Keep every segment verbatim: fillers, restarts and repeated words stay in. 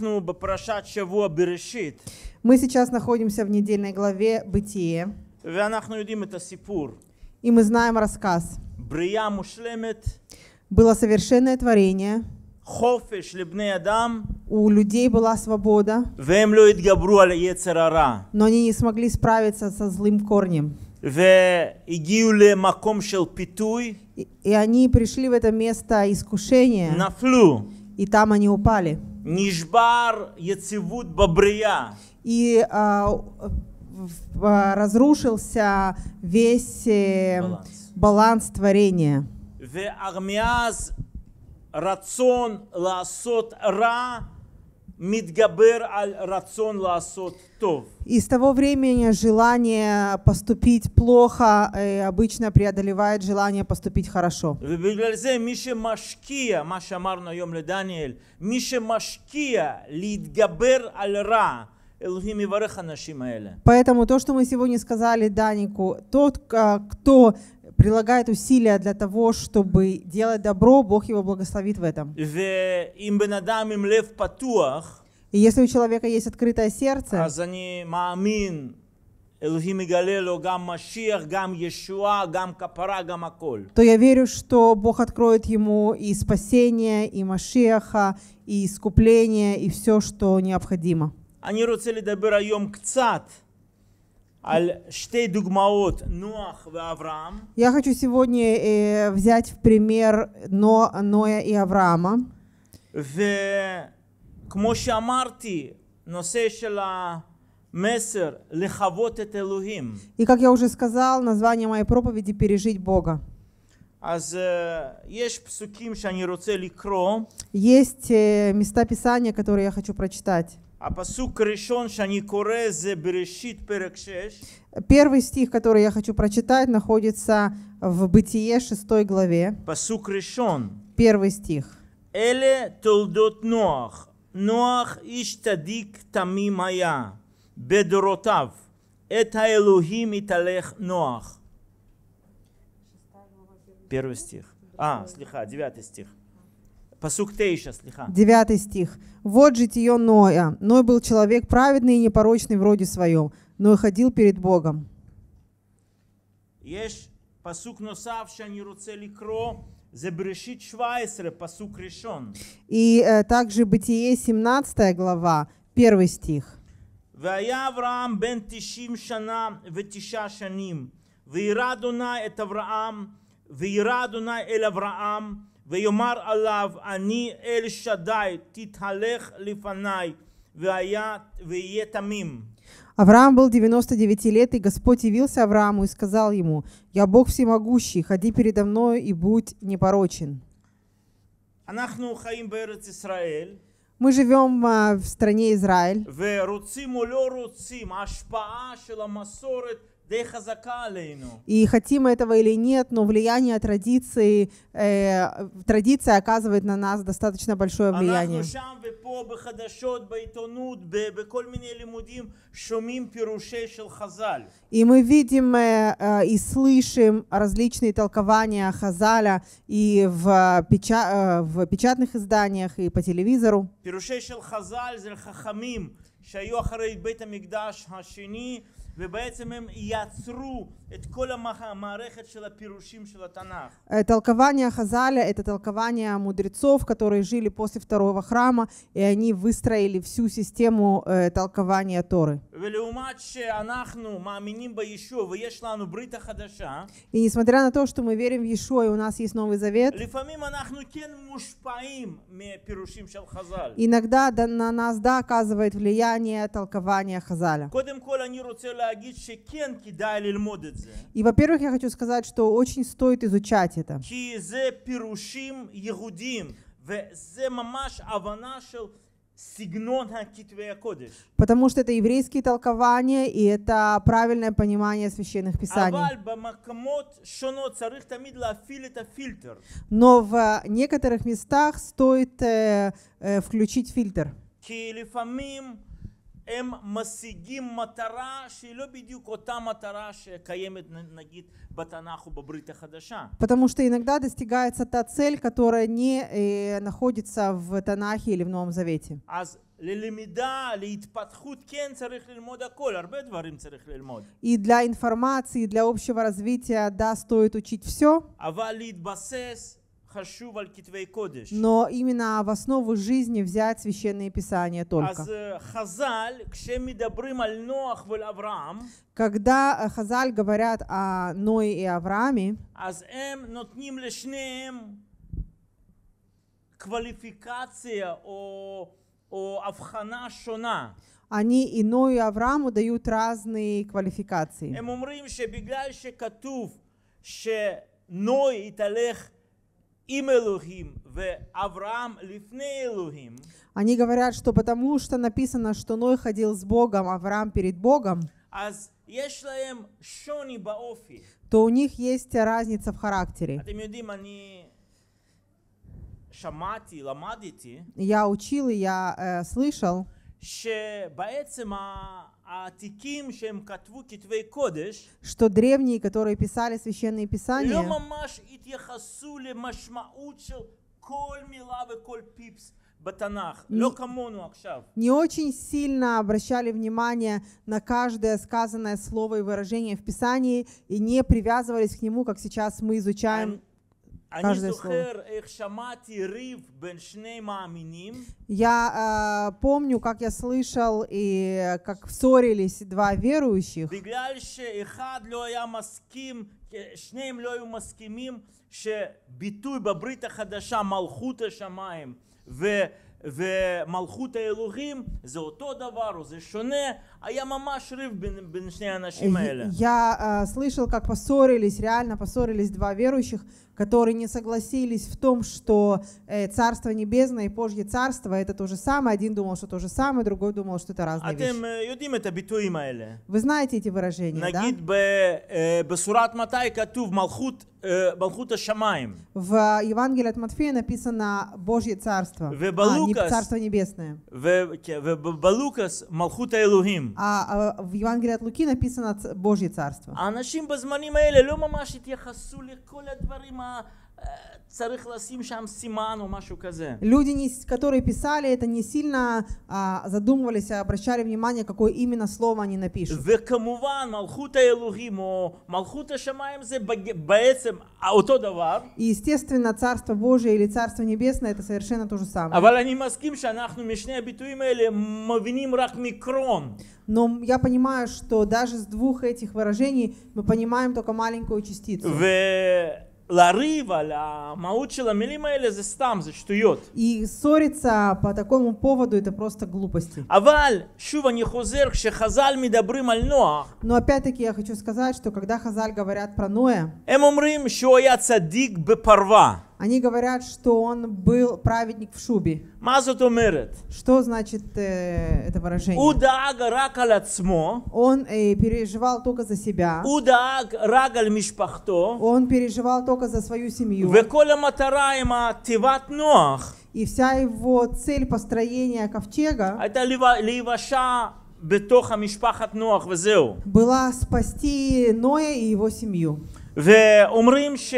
Мы сейчас находимся в недельной главе Бытие, и мы знаем рассказ. Было совершенное творение, у людей была свобода, но они не смогли справиться со злым корнем. И, и они пришли в это место искушения, и там они упали. И а, в, разрушился весь э, баланс. баланс творения. И с того времени желание поступить плохо э, обычно преодолевает желание поступить хорошо. Поэтому то, что мы сегодня сказали Данику, тот, кто прилагает усилия для того, чтобы делать добро, Бог его благословит в этом. И если у человека есть открытое сердце, то я верю, что Бог откроет ему и спасение, и Машиаха, и искупление, и все, что необходимо. Я хочу сегодня э, взять в пример Но, Ноя и Авраама. И как я уже сказал, название моей проповеди — «Пережить Бога». Есть э, места Писания, которые я хочу прочитать. Первый стих, который я хочу прочитать, находится в Бытие шестой главе. Первый стих. Эле толдот Ноах. Ноах иш цадик тамим хая. Бедоротав. Эт хаэлохим италех Ноах. Первый стих. А, слиха, девятый стих. Девятый стих. «Вот житие Ноя. Ной был человек праведный и непорочный в роде своем, но и ходил перед Богом». И э, также Бытие семнадцатая глава, первый стих. «Вая Авраам бен тишим шана ветиша шаним, веира Адонай эт Авраам, веира Адонай эль Авраам, ויאמר עליו אני אל שדאי תתהלך לפניי ויהיה תמים». Авраам был девяносто девять лет, и Господь явился Аврааму и сказал ему: «Я Бог всемогущий, ходи передо мной и будь непорочен». Мы живем в стране Израиль. И хотим этого или нет, но влияние традиции, э, традиция оказывает на нас достаточно большое влияние. И мы видим э, э, и слышим различные толкования Хазаля и в, печа, э, в печатных изданиях, и по телевизору. Толкование Хазаля — это толкование мудрецов, которые жили после второго храма, и они выстроили всю систему э, толкования Торы. И несмотря на то, что мы верим в Иешуа, и у нас есть Новый Завет, иногда на нас да, оказывает влияние толкования Хазаля. И, во-первых, я хочу сказать, что очень стоит изучать это. Потому что это еврейские толкования, и это правильное понимание священных писаний. Но в некоторых местах стоит э, э, включить фильтр. הם משיגים מטרה שהיא לא בדיוק אותה מטרה שקיימת נגיד בתנ"ך ובברית החדשה. Потому что иногда достигается та цель, которая не э, находится в Танахе или в Новом Завете. אז ללמידה, להתפתחות, כן צריך ללמוד הכל, הרבה דברים צריך ללמוד. И для информации, и для общего развития, да, стоит учить все. אבל להתבסס חשוב על כתבי קודש. Но именно в основу жизни взять священные писания только. אז חז"ל, כשהם מדברים על נוח ועל אברהם, Когда Хазаль говорят о Ное и Аврааме, אז הם נותנים לשניהם קווליפיקציה או, או הבחנה שונה. они и Ною и Аврааму дают разные квалификации. הם אומרים שבגלל שכתוב שנוי התהלך עם אלוהים ואברהם לפני אלוהים, Они говорят, что потому что написано, что Ной ходил с Богом, Авраам перед Богом, אז יש להם שוני באופי. то у них есть разница в характере. אתם יודעים, אני שמעתי, למדתי, Я учил и я э, слышал, שבעצם העתיקים שהם כתבו כתבי קודש, что древние, которые писали священные לא писания, ממש התייחסו למשמעות של כל מילה וכל פיפס בתנ"ך, לא כמונו עכשיו. не очень сильно обращали внимание на каждое сказанное слово и выражение в Писании и не привязывались к нему, как сейчас мы изучаем אני каждое слово. זוכר איך שמעתי ריב בין שני מאמינים, Я э, помню, как я слышал и как ссорились два верующих, בגלל שאחד לא היה מסכים, שניהם לא היו מסכימים שביטוי בברית החדשה מלכות השמיים ו... ומלכות האלוהים זה אותו דבר או זה שונה, היה ממש ריב בין, בין שני האנשים האלה. Я э, слышал, как поссорились, реально поссорились два верующих, которые не согласились в том, что э, Царство Небесное и Божье Царство это то же самое. Один думал, что то же самое, другой думал, что это разные вещи. אתם יודעים את הביטויים האלה. Вы знаете эти выражения, да? נגיד בשורת מתי כתוב מלכות, מלכות השמיים. В Евангелии от Матфея написано Божье Царство, а, не Царство Небесное. ובלוקאס מלכות האלוהים. А, а в Евангелии от Луки написано ц- Божье Царство. האנשים בזמנים האלה לא ממש התייחסו לכל הדברים ה... צריך לשים שם סימן או משהו כזה. Люди, не, которые писали это, не сильно а, задумывались, а обращали внимание, какое именно слово они напишут. וכמובן מלכות האלוהים או מלכות השמיים זה בעצם אותו דבר. И, естественно, Царство Божие или Царство Небесное это совершенно то же самое. אבל אני מסכים שאנחנו משני הביטויים האלה מבינים רק מיקרון. Но я понимаю, что даже с двух этих выражений мы понимаем только маленькую частицу. לריב על המהות של המילים האלה זה סתם, זה שטויות. И ссориться по такому поводу это просто глупости. אבל שוב אני חוזר, כשחז"ל מדברים על נוח, Но опять-таки я хочу сказать, что когда Хазаль говорят про Ноя, הם אומרים שהוא היה צדיק בפרווה. они говорят, что он был праведник в шубе. מה זאת אומרת? Что значит э, это выражение? הוא דאג רק על עצמו, Он э, переживал только за себя. הוא דאג רק על משפחתו, Он переживал только за свою семью. וכל המטרה עם התיבת נוח И вся его цель построения ковчега הייתה להיוושע בתוך המשפחת נוח וזהו. была спасти Ноя и его семью. ואומרים ש...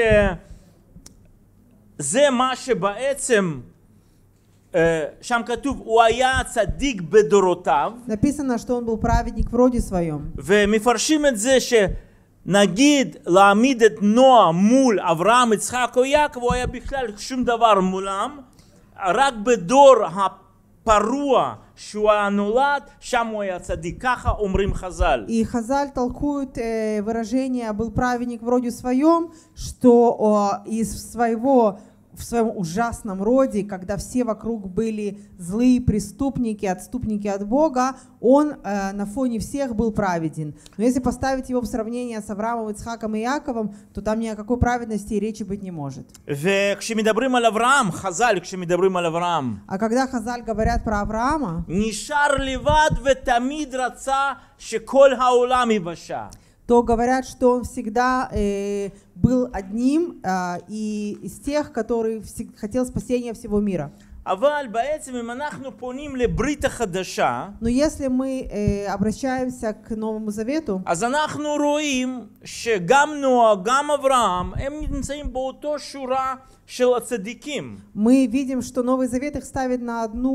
זה מה שבעצם שם כתוב, הוא היה צדיק בדורותיו. Написано, что он был праведник в роде своем. ומפרשים את זה שנגיד להעמיד את נוח מול אברהם, יצחק או יעקב, הוא היה בכלל שום דבר מולם, רק בדור הפרוע שהוא היה נולד, שם הוא היה צדיק. ככה אומרים חז"ל. И Хазаль толкует э, выражение «был праведник в роде своем», что э, из своего в своем ужасном роде, когда все вокруг были злые преступники, отступники от Бога, он э, на фоне всех был праведен. Но если поставить его в сравнение с Авраамом, Ицхаком и Яковом, то там ни о какой праведности и речи быть не может. וכשמדברים על אברהם, חז"ל כשמדברים על אברהם, А когда Хазаль говорят про Авраама, נשאר לבד ותמיד רצה שכל העולם ייוושע. то говорят, что он всегда э, был одним э, и из тех, который всег- хотел спасения всего мира. אבל בעצם אם אנחנו פונים לברית החדשה, Но если мы э, обращаемся к Новому Завету, אז אנחנו רואים שגם נוח, גם אברהם, הם נמצאים באותו שורה של הצדיקים. мы видим, что Новый Завет их ставит на одну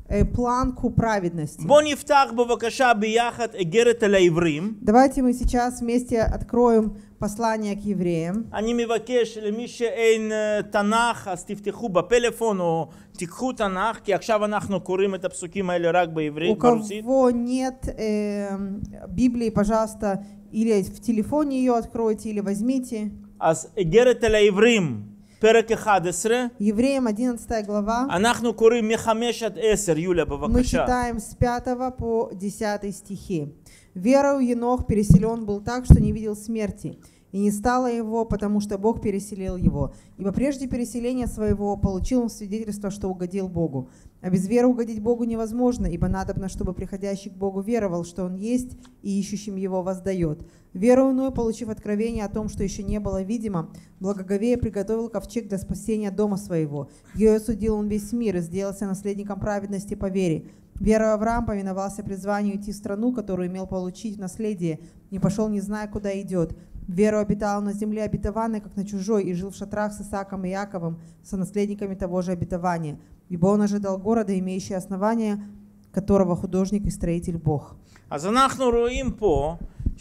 э, планку праведности. בוא נפתח בבקשה ביחד איגרת אל העברים. Давайте мы сейчас вместе откроем послание к евреям. אני מבקש למי שאין אה, תנ"ך, אז תפתחו בפלאפון או תיקחו תנ"ך, כי עכשיו אנחנו קוראים את הפסוקים האלה רק У בעברית, ברוסית. кого нет э, Библии, пожалуйста, или в телефоне ее откройте, или возьмите. אז איגרת אל העברים, פרק אחד עשר. Евреям одиннадцатая глава. אנחנו קוראים מחמש עד עשר, יוליה, Мы בבקשה. читаем с пятого по десятый стихи. «Верою Енох переселен был так, что не видел смерти, и не стало его, потому что Бог переселил его. Ибо прежде переселения своего получил он свидетельство, что угодил Богу. А без веры угодить Богу невозможно, ибо надобно, чтобы приходящий к Богу веровал, что Он есть, и ищущим Его воздает. Веру иную, получив откровение о том, что еще не было видимо, благоговея приготовил ковчег для спасения дома своего. Ею осудил он весь мир и сделался наследником праведности по вере. Верою Авраам повиновался призванию идти в страну, которую имел получить в наследие, не пошел, не зная, куда идет. Верою обитал на земле обетованной, как на чужой, и жил в шатрах с Исааком и Яковом, сонаследниками того же обетования. Ибо он ожидал города, имеющий основание, которого художник и строитель Бог». אז אנחנו רואים פה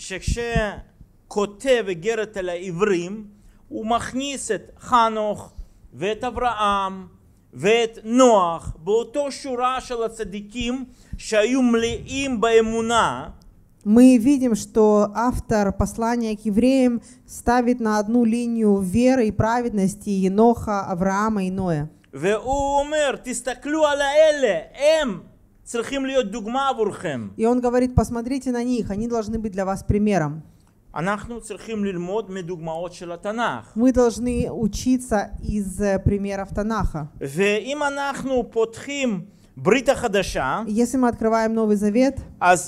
שכשכותב איגרת אל העברים, הוא מכניס את חנוך ואת אברהם ואת נוח באותו שורה של הצדיקים שהיו מלאים באמונה. Мы видим, что автор послания к евреям ставит на одну линию веры и праведности Еноха, Авраама и Ноя. והוא אומר, תסתכלו על האלה, הם צריכים להיות דוגמה עבורכם. И он говорит, посмотрите на них, они должны быть для вас примером. אנחנו צריכים ללמוד מדוגמאות של התנ"ך. Мы должны учиться из примеров Танаха. ואם אנחנו פותחים ברית החדשה, Если мы открываем Новый Завет, אז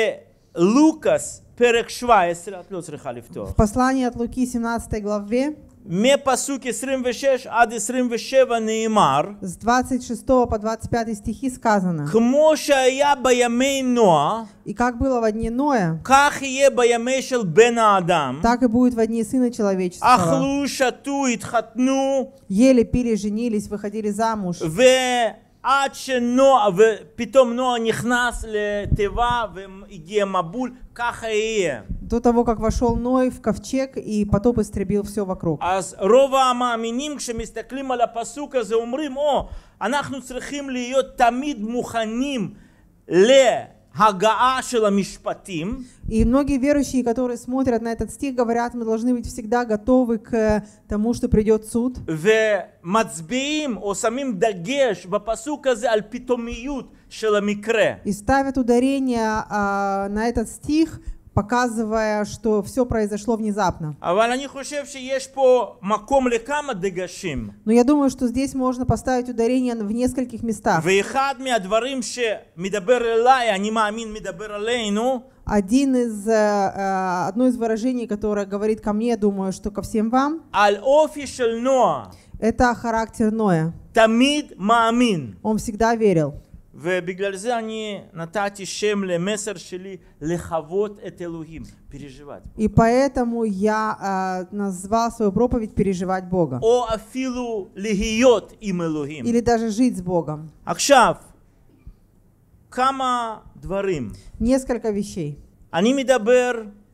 בלוקאס פרק שבע עשרה, את לא צריכה לפתוח. в послании от Луки семнадцатой главе, מפסוק עשרים ושש עד עשרים ושבע נאמר, с двадцать шестого по двадцать пятый стихи сказано: כמו שהיה בימי נוח, «И как было во дне Ноя, כך יהיה בימי של בן האדם. так и будет во дни Сына Человеческого. אכלו, שתו, התחתנו, Ели, пили, женились, выходили замуж». ועד שנוח, ופתאום נוח נכנס לתיבה והגיע מבול, ככה יהיה. До того, как вошел Ной в ковчег, и потоп истребил все вокруг. אז רוב המאמינים כשמסתכלים על הפסוק הזה אומרים, או, אנחנו צריכים להיות תמיד מוכנים להגעה של המשפטים. И многие верующие, которые смотрят на этот стих, говорят, мы должны быть всегда готовы к тому, что придет суд. ומצביעים או שמים דגש בפסוק הזה על פתאומיות של המקרה. И ставят ударение а, на этот стих, показывая, что все произошло внезапно. אבל אני חושב שיש פה מקום לכמה דגשים. Но я думаю, что здесь можно поставить ударение в нескольких местах. ואחד מהדברים שמדבר אליי, אני מאמין מדבר עלינו, Один из, э, одно из выражений, которое говорит ко мне, думаю, что ко всем вам, על אופי של נוח. это характер Ноя. תמיד מאמין. Он всегда верил. ובגלל זה אני נתתי שם למסר שלי לחוות את אלוהים, переживать. И поэтому я э, назвал свою проповедь «Переживать Бога». או אפילו להיות עם אלוהים. Или даже жить с Богом. עכשיו, כמה דברים. Несколько вещей. אני מדבר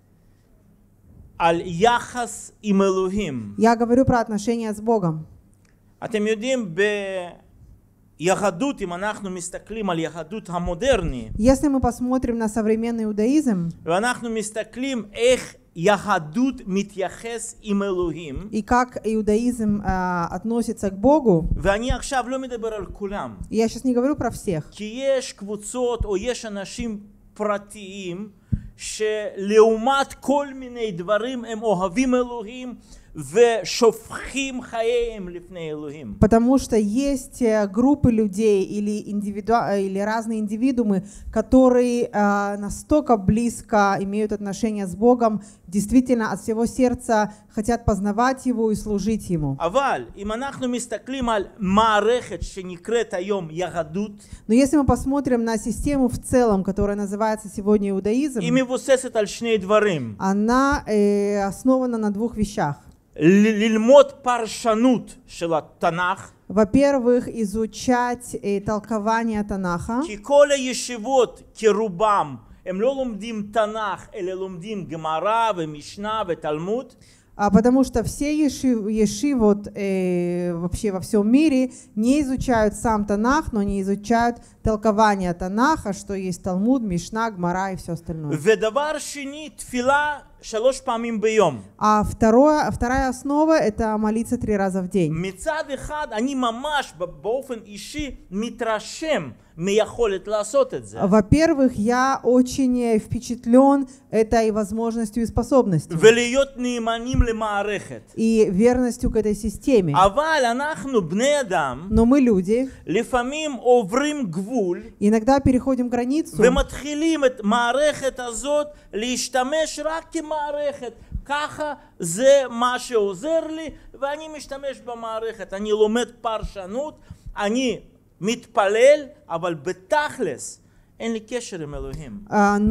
על יחס עם אלוהים. Я говорю про отношения с Богом. אתם יודעים, ביהדות, אם אנחנו מסתכלים על יהדות המודרני, Если мы посмотрим на современный иудаизм, ואנחנו מסתכלים איך יהדות מתייחס עם אלוהים, и как иудаизм э, относится к Богу, ואני עכשיו לא מדבר על כולם, я сейчас не говорю про всех, כי יש קבוצות או יש אנשים פרטיים שלעומת כל מיני דברים הם אוהבים אלוהים ושופכים חייהם לפני אלוהים. потому что есть группы людей или, индивиду... или разные индивидуумы, которые э, настолько близко имеют отношения с Богом, действительно от всего сердца хотят познавать Его и служить Ему. אבל אם אנחנו מסתכלים על מערכת שנקראת היום יהדות, Но если мы посмотрим на систему в целом, которая называется сегодня иудаизм, היא מבוססת על שני דברים. она э, основана на двух вещах. ללמוד פרשנות של התנ"ך. Во-первых, изучать э, толкование Танаха. כי כל הישיבות כרובם הם לא לומדים תנ"ך, אלא לומדים גמרא ומשנה ותלמוד. А потому что все ешив, ешивот э, вообще во всем мире не изучают сам Танах, но не изучают толкование Танаха, что есть Талмуд, Мишна, Гмара и все остальное. ודבר שני, תפילה שלוש פעמים ביום. А второе, вторая основа — это молиться три раза в день. מצד אחד, אני ממש באופן אישי מתרשם מיכולת לעשות את זה. Во-первых, я очень впечатлен этой возможностью и способностью. ולהיות נאמנים למערכת. И верностью к этой системе. אבל אנחנו בני אדם, Но мы люди, לפעמים עוברים גבול, иногда переходим границу. ומתחילים את מערכת הזאת להשתמש רק כמערכת. ככה זה מה שעוזר לי, ואני משתמש במערכת. אני לומד פרשנות, אני מתפלל, אבל בתכלס אין לי קשר עם אלוהים.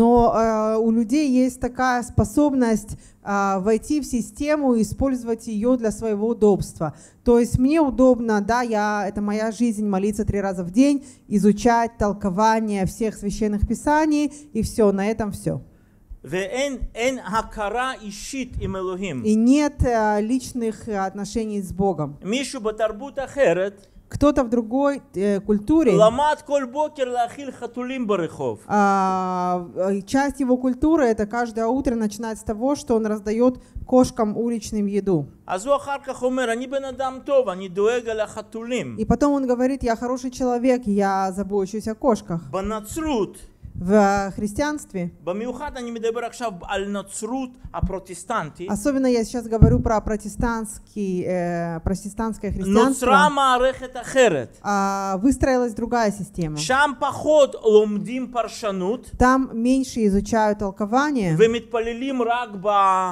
Но у людей есть такая способность войти в систему и использовать ее для своего удобства. То есть мне удобно, да, я, это моя жизнь, молиться три раза в день, изучать толкование всех священных писаний, и все, на этом все. ואין אין הכרה אישית עם אלוהים. И нет личных отношений с Богом. מישהו בתרבות אחרת, Кто-то в другой э, культуре, למד כל בוקר להאכיל חתולים ברחוב. а, часть его культуры — это каждое утро начинать с того, что он раздает кошкам уличным еду. אז הוא אחר כך אומר, אני בן אדם טוב, אני דואג על החתולים. И потом он говорит: я хороший человек, я забочусь о кошках. בנצרות, В христианстве, במיוחד אני מדבר עכשיו על נצרות הפרוטסטנטית, особенно я сейчас говорю про протестантский, э, протестантское христианство, נוצרה מערכת אחרת. а, выстроилась другая система. שם פחות לומדים פרשנות, Там меньше изучают толкование ומתפללים רק ב...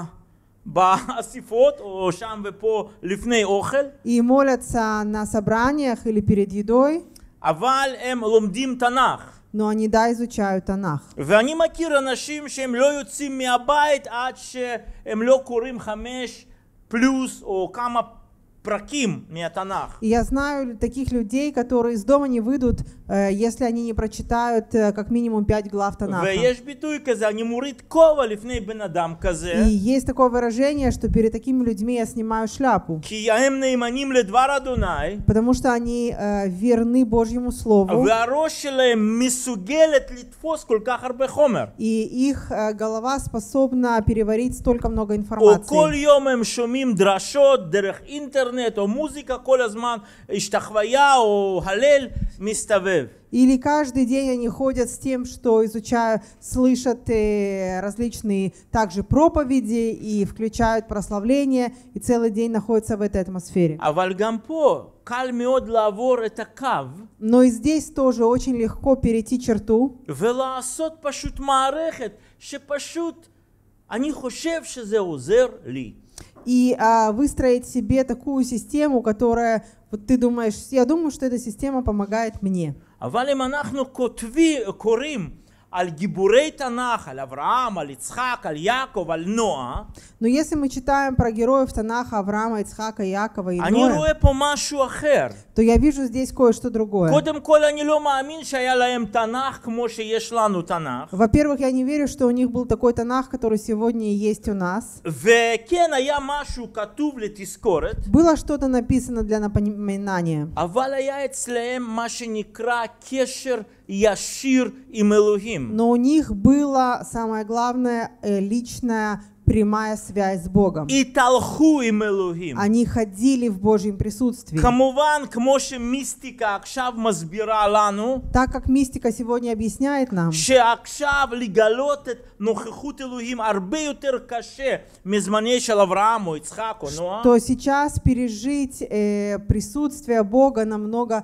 באסיפות, או שם ופה לפני אוכל, и молятся на собраниях или перед едой, אבל הם לומדים תנ"ך. но они, да, изучают Танах. ואני מכיר אנשים שהם לא יוצאים מהבית עד שהם לא קוראים חמש פלוס או כמה פרקים מהתנ"ך. И я знаю таких людей, которые из дома не выйдут, э, если они не прочитают э, как минимум пять глав Танаха. ויש ביטוי כזה, אני מוריד כובע לפני בן אדם כזה, И есть такое выражение, что перед такими людьми я снимаю шляпу, כי הם נאמנים לדבר אדוני, потому что они э, верны Божьему Слову, והראש שלהם מסוגלת לתפוס כל כך הרבה חומר. и их э, голова способна переварить столько много או כל информации. יום הם שומעים דרשות דרך אינטרנט או מוזיקה, כל הזמן השתחוויה או הלל מסתובב. Или каждый день они ходят с тем, что изучают, слышат э, различные также проповеди и включают прославления, и целый день находятся в этой атмосфере. אבל גם פה קל מאוד לעבור את הקו Но и здесь тоже очень легко перейти черту ולעשות פשוט מערכת שפשוט אני חושב שזה עוזר לי. и а, выстроить себе такую систему, которая, вот ты думаешь, я думаю, что эта система помогает мне. אבל אם אנחנו כותבים, קוראים על גיבורי תנ"ך, על אברהם, על יצחק, על יעקב, על נוח, Но если мы читаем про героев Танаха, Авраама, Ицхака, Иакова и אני Ноя, רואה פה משהו אחר. то я вижу здесь кое-что другое. קודם כל אני לא מאמין שהיה להם תנ"ך כמו שיש לנו תנ"ך. Во-первых, я не верю, что у них был такой Танах, который сегодня есть у нас. וכן היה משהו כתוב לתזכורת, Было что-то написано для напоминания. אבל היה אצלהם מה שנקרא קשר ישיר עם אלוהים. Но у них была, самое главное, э, личная прямая связь с Богом. התהלכו עם אלוהים. Они ходили в Божьем присутствии. כמובן, כמו שמיסטיקה עכשיו מסבירה לנו, Так как мистика сегодня объясняет нам, שעכשיו לגלות את נוכחות אלוהים הרבה יותר קשה מזמני של אברהם או יצחק או נוח, то сейчас пережить э, присутствие Бога намного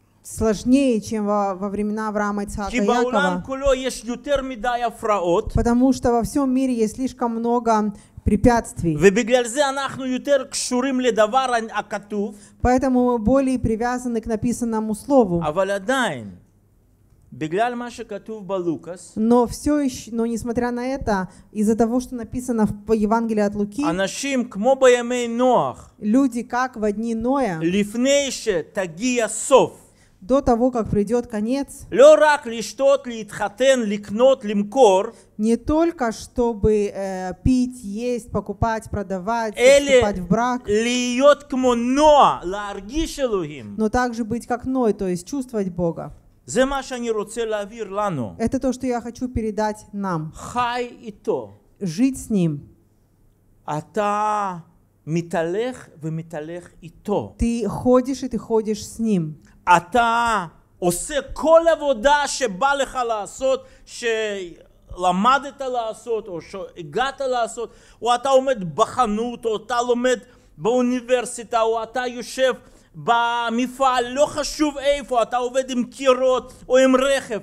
сложнее, чем во, во времена Авраама, Ицхака כי и בעולם Якова, כולו יש יותר מדי הפרעות, потому что во всем мире есть слишком много препятствий. ובגלל זה אנחנו יותר קשורים לדבר הכתוב, Поэтому мы более привязаны к написанному слову. אבל עדיין, בגלל מה שכתוב בלוקאס, Но все еще, но несмотря на это, из-за того, что написано в Евангелии от Луки, אנשים כמו בימי נוח, люди, как в дни Ноя, לפני שתגיע סוף, до того, как придет конец, לא רק לשתות, להתחתן, לקנות, למכור, не только чтобы э, пить, есть, покупать, продавать, אלה вступать в брак, להיות כמו נוח, להרגיש אלוהים. но также быть как Ной, то есть чувствовать Бога. זה מה שאני רוצה להעביר לנו. Это то, что я хочу передать нам. חי איתו. Жить с Ним. אתה מתהלך ומתהלך איתו. Ты ходишь и ты ходишь с Ним. אתה עושה כל עבודה שבא לך לעשות, שלמדת לעשות, או שהגעת לעשות, או אתה עומד בחנות, או אתה לומד באוניברסיטה, או אתה יושב במפעל, לא חשוב איפה, אתה עובד עם קירות או עם רכב.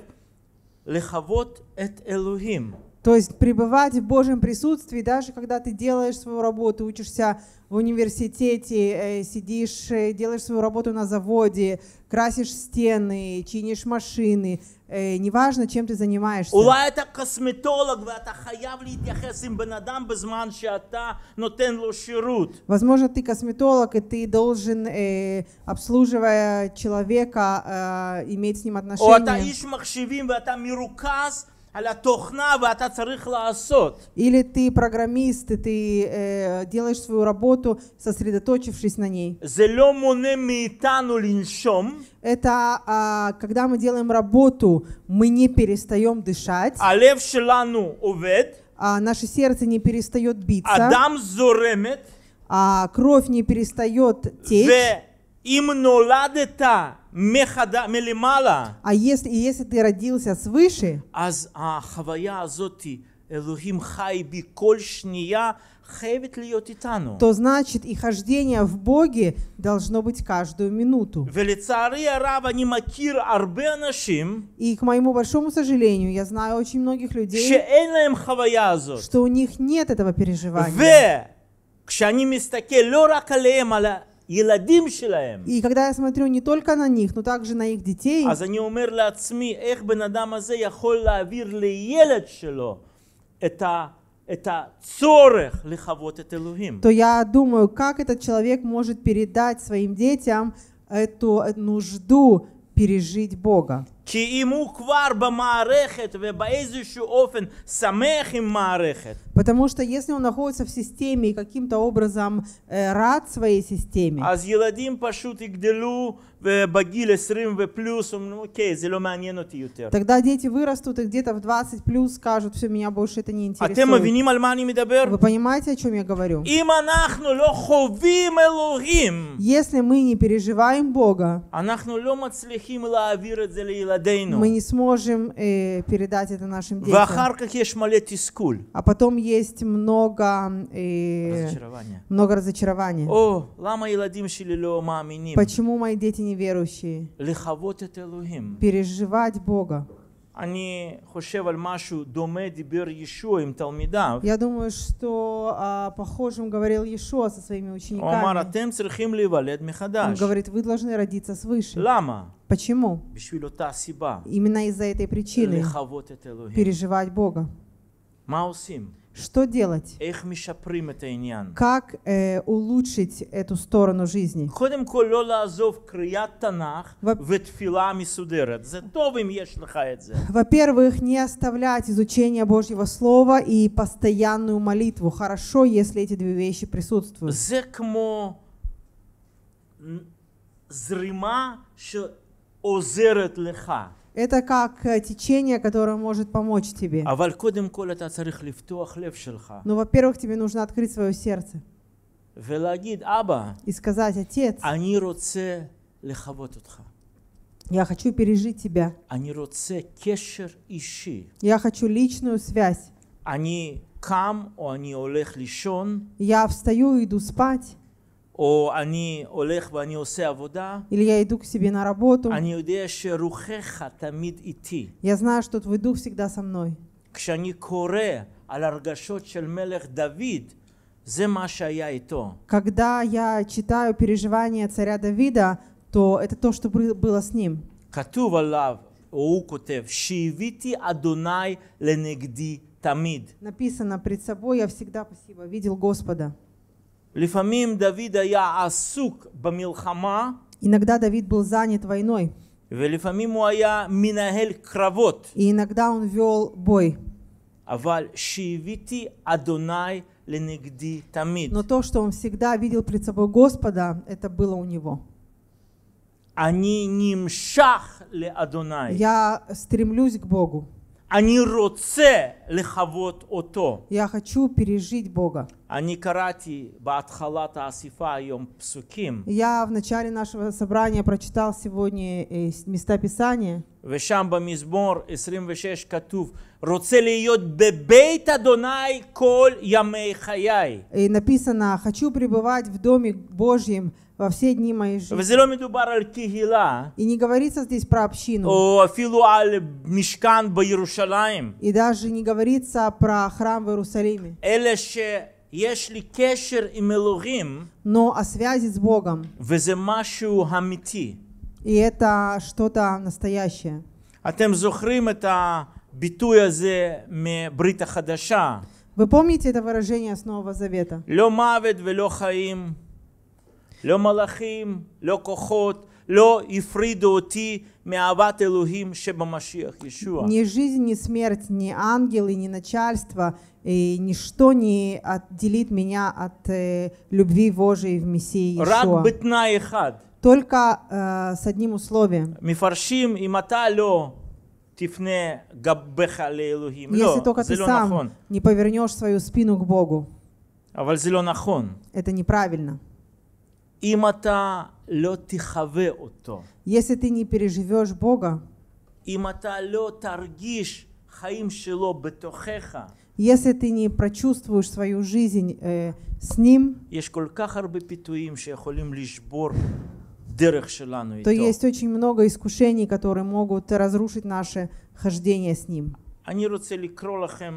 לחוות את אלוהים. То есть пребывать в Божьем присутствии, даже когда ты делаешь свою работу, учишься в университете, э, сидишь, э, делаешь свою работу на заводе, красишь стены, чинишь машины, э, неважно, чем ты занимаешься. אולי אתה קוסמטולוג ואתה חייב להתייחס עם בן אדם בזמן שאתה נותן לו שירות. Возможно, ты косметолог, и ты должен, э, обслуживая человека, э, иметь с ним או אתה отношения. איש מחשבים ואתה מרוכז על התוכנה ואתה צריך לעשות. Или ты программист, и ты э, делаешь свою работу, сосредоточившись на ней. זה לא מונע מאיתנו לנשום. Это а, когда мы делаем работу, мы не перестаем дышать, הלב שלנו עובד. а наше сердце не перестает биться, הדם זורמת. а кровь не перестает течь. ואם נולדת מחד... מלמעלה, А если, и если ты родился свыше, אז החוויה הזאת, אלוהים חי בי כל שנייה, חייבת להיות איתנו. то значит и хождение в Боге должно быть каждую минуту. ולצערי הרב אני מכיר הרבה אנשים И к моему большому сожалению, я знаю очень многих людей, שאין להם חוויה הזאת. что у них нет этого переживания. וכשאני מסתכל לא רק עליהם, על הילדים שלהם, И когда я смотрю не только на них, но также на их детей, אז אני אומר לעצמי, איך בן אדם הזה יכול להעביר לילד שלו את ה... את הצורך לחוות את אלוהים. то я думаю, как этот человек может передать своим детям эту нужду пережить Бога. כי אם הוא כבר במערכת ובאיזשהו אופן שמח עם מערכת, Потому что если он находится в системе и каким-то образом э, рад своей системе, אז ילדים פשוט יגדלו ובגיל עשרים ופלוס אומרים, אוקיי, זה לא מעניין אותי יותר. тогда дети вырастут и где-то в двадцать плюс скажут, все, меня больше это не אתם интересует. מבינים על מה אני מדבר? Вы понимаете, о чем я говорю? אם אנחנו לא חווים אלוהים, Если мы не переживаем Бога, אנחנו לא מצליחים להעביר את זה לילדינו. мы не сможем э, передать это нашим детям. ואחר כך יש מלא תסכול. А потом есть много, э, разочарования. много разочарования. או, למה הילדים שלי לא מאמינים? Почему мои дети неверующие? לחוות את אלוהים. Переживать Бога. אני חושב על משהו דומה דיבר ישוע עם תלמידיו. Я думаю, что о похожем говорил Иешуа со своими הוא אמר, учениками. אתם צריכים להיוולד Он מחדש. говорит, вы должны родиться свыше. למה? Почему? בשביל אותה סיבה. Именно из-за этой причины לחוות את אלוהים. переживать Бога. מה עושים? Что делать? איך משפרים את העניין? Как э, улучшить эту сторону жизни? קודם כל לא לעזוב קריאת תנ"ך ו- ותפילה מסודרת. זה טוב אם יש לך את זה. Во-первых, не оставлять изучение Божьего Слова и постоянную молитву. Хорошо, если эти две вещи присутствуют. זה כמו זרימה שעוזרת לך. Это как э, течение, которое может помочь тебе. אבל קודם כל אתה צריך לפתוח לב שלך Но, во-первых, тебе нужно открыть свое сердце ולהגיד, אבא, и сказать, Отец, אני רוצה לחוות אותך. я хочу пережить тебя. אני רוצה קשר אישי. Я хочу личную связь. אני קם או אני הולך לישון, Я встаю и иду спать, או אני הולך ואני עושה עבודה, или я иду к себе на работу. אני יודע שרוחך תמיד איתי. Я знаю, что Твой Дух всегда со мной. כשאני קורא על הרגשות של מלך דוד, זה מה שהיה איתו. Когда я читаю переживания царя Давида, то это то, что бы- было с ним. כתוב עליו, הוא כותב, שהביתי אדוני לנגדי תמיד. Написано: пред собой я всегда спасибо видел Господа. לפעמים דוד היה עסוק במלחמה, Иногда Давид был занят войной, ולפעמים הוא היה מנהל קרבות. и иногда он вел бой. אבל שהביתי אדוני לנגדי תמיד. Но то, что он всегда видел пред собой Господа, это было у него. אני נמשך לאדוני. Я стремлюсь к Богу. אני רוצה לחוות אותו. Я хочу пережить Бога. אני קראתי בהתחלת האספה היום פסוקים. Я в начале нашего собрания прочитал сегодня э, места Писания. ושם במזמור עשרים ושש כתוב, רוצה להיות בבית אדוני כל ימי חיי. И написано: хочу пребывать в Доме Божьем во все дни моей жизни. וזה לא מדובר על קהילה, И не говорится здесь про общину. או אפילו על משכן בירושלים. И даже не говорится про храм в Иерусалиме. אלה שיש לי קשר עם אלוהים, Но о связи с Богом. וזה משהו אמיתי. И это что-то настоящее. אתם זוכרים את הביטוי הזה מברית החדשה? Вы помните это выражение с Нового Завета? לא מוות ולא חיים, לא מלאכים, לא כוחות, לא הפרידו אותי מאהבת אלוהים שבמשיח ישוע. Ни жизнь, ни смерть, ни ангелы, ни начальство, и ничто не отделит меня от э, любви Божией в Мессии רק Иешуа. בתנאי אחד. Только э, с одним условием. מפרשים אם אתה לא תפנה גבך לאלוהים. Если לא, только זה ты לא сам נכון. не повернешь свою спину к Богу. אבל זה לא נכון. Это неправильно. אם אתה לא תחווה אותו, Если ты не переживешь Бога, אם אתה לא תרגיש חיים שלו בתוכך, если ты не прочувствуешь свою жизнь э, с Ним, יש כל כך הרבה פיתויים שיכולים לשבור דרך שלנו то איתו. есть очень много искушений, которые могут разрушить наше хождение с Ним. אני רוצה לקרוא לכם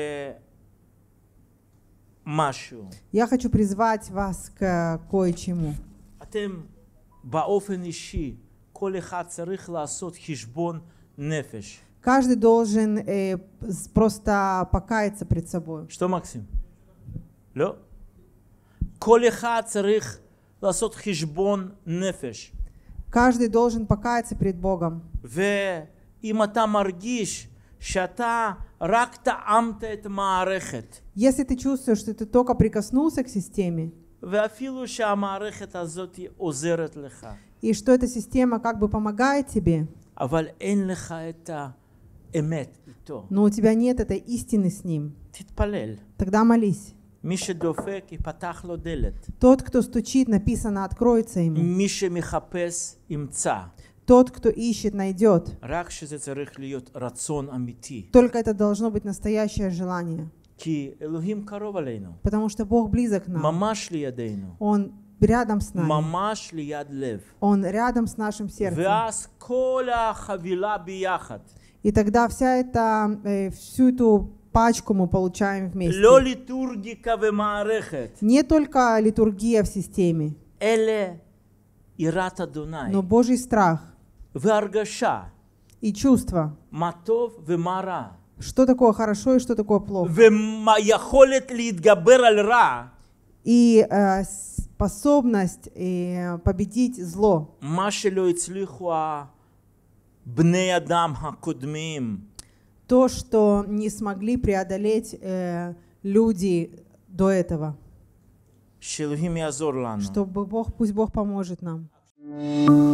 למשהו. Я хочу призвать вас к кое-чему. אתם באופן אישי, כל אחד צריך לעשות חשבון נפש. Каждый должен э, с- просто покаяться пред собой. что, מקסים? לא? כל אחד צריך לעשות חשבון נפש. Каждый должен покаяться пред Богом. ואם אתה מרגיש שאתה רק טעמת את המערכת, Если ты чувствуешь, что ты только прикоснулся к системе, ואפילו שהמערכת הזאת עוזרת לך, и что эта система как бы помогает тебе, אבל אין לך את האמת איתו, но у тебя нет этой истины с Ним, תתפלל. тогда молись. מי שדופק יפתח לו דלת. Тот, кто стучит, написано, откроется ему. מי שמחפש ימצא. Тот, кто ищет, найдет. רק שזה צריך להיות רצון אמיתי. Только это должно быть настоящее желание. כי אלוהים קרוב עלינו. Потому что Бог близок к нам. ממש לידינו. Он рядом с нами. ממש ליד לב. Он рядом с нашим сердцем. ואז כל החבילה ביחד. И тогда вся эта, э, всю эту пачку мы получаем вместе. לא ליטורגיקה ומערכת. Не только литургия в системе, אלה יראת אדוני. но Божий страх והרגשה. и чувство. מה טוב ומה רע. Что такое хорошо и что такое плохо. ויכולת להתגבר על רע. И э, способность э, победить зло. מה שלא הצליחו בני אדם הקודמים. То, что не смогли преодолеть э, люди до этого. שאלוהים יעזור לנו. Чтобы Бог, пусть Бог поможет нам.